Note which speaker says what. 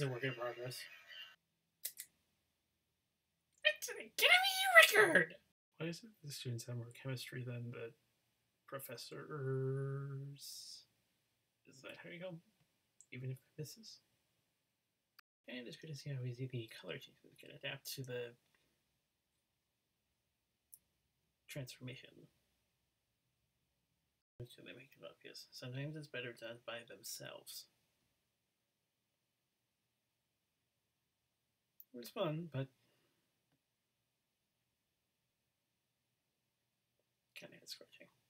Speaker 1: It's a work in progress. It's an Academy record! Why is it the students have more chemistry than the professors? Is that how you go? Even if it misses? And it's good to see how easy the color changes can adapt to the transformation. So they make it obvious. Sometimes it's better done by themselves. It was fun, but kind of head scratching.